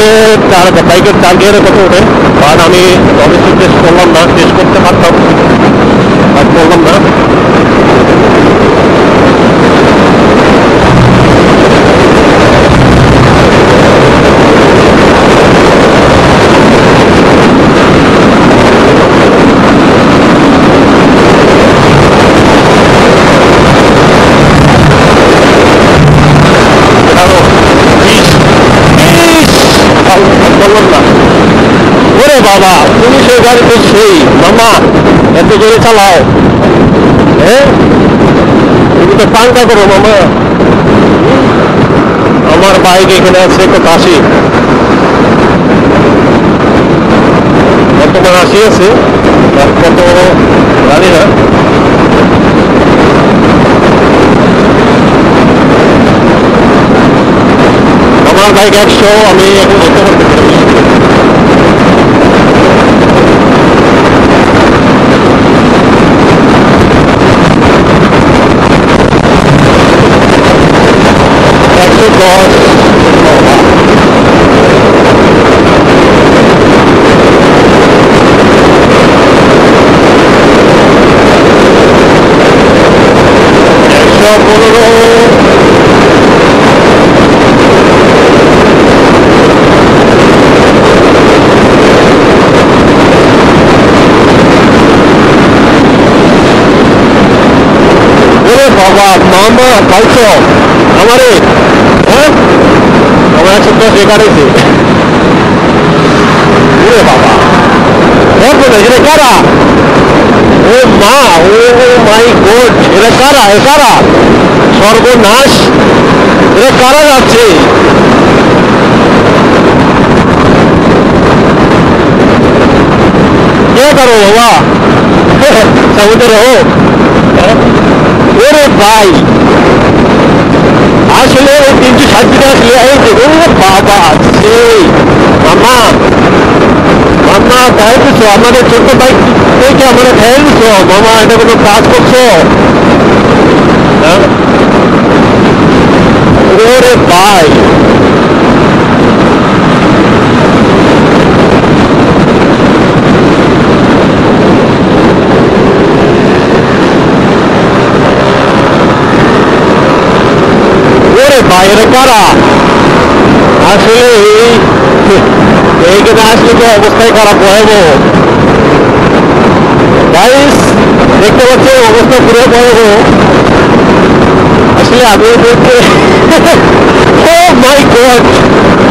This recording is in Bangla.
বাইকের চার গিয়ারের কথা ওঠে, বাট আমি ডোমেস্টিক টেস্ট করলাম না, টেস্ট করতে পারতাম বাট করলাম না। বাবা পুলিশের গাড়ি তো সেই মামা এত জোরে চালাও, হ্যাঁ তুমি তো পাঙ্কা করো মামা। আমার বাইক এখানে আছে কত 80, বর্তমান 80 আছে, কত জানি না। আমার বাইক 100, আমি এখন ধরতে পারতেছি। বাবা মামা পাইছো আমারে, হ্যাঁ আমার 110 রেখারেছে। ওরে বাবা এটা কারা, ও মা, ও মাই গড, এটা কারা, এ কারা, সর্বনাশ, এটা কারা যাচ্ছে? কে করো বাবা সমুদ্রে রো। ওরে ভাই আসলে ওই 360 টাকা আসলে বাবা সেই মামা মামা খাই দিছো আমাদের ছোট্ট বাইক থেকে, আমরা খাই দিছো মামা, এটা কোনো কাজ করছো? ওরে ভাই বাইরে কারা আসলে এইখানে আসলে তো অবস্থায় খারাপ ভয়াবহ। গাইস দেখতে পাচ্ছি অবস্থা পুরো ভয়াবহ। আসলে আমি বলতে ও মাই গড